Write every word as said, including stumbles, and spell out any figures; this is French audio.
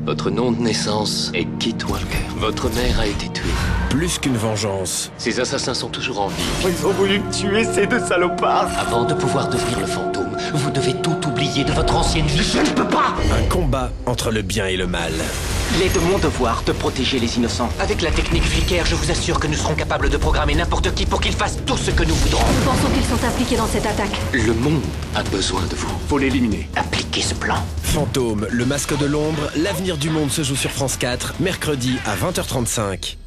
Votre nom de naissance est Kit Walker. Votre mère a été tuée. Plus qu'une vengeance. Ces assassins sont toujours en vie. Ils ont voulu me tuer, ces deux salopards. Avant de pouvoir devenir le fantôme, vous devez tout oublier de votre ancienne vie. Je ne peux pas. Un combat entre le bien et le mal. Il est de mon devoir de protéger les innocents. Avec la technique Flicker, je vous assure que nous serons capables de programmer n'importe qui pour qu'il fasse tout ce que nous voudrons. Nous pensons qu'ils sont impliqués dans cette attaque. Le monde a besoin de vous. Faut l'éliminer. Appliquez ce plan. Fantôme, le masque de l'ombre, l'avenir du monde se joue sur France quatre, mercredi à vingt heures trente-cinq.